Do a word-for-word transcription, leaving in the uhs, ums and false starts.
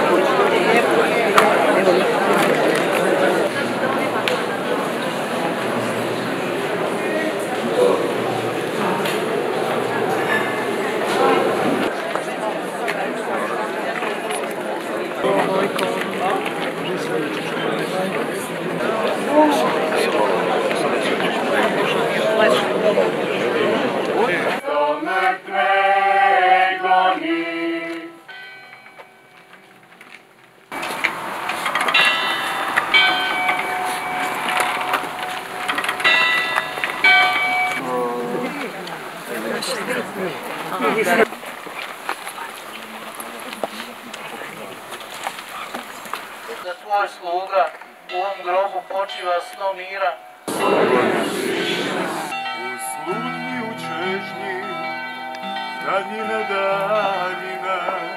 Da tvoj sluga u ovom grobu počiva snom mira. U slutnji u čežnji, danjina danjina,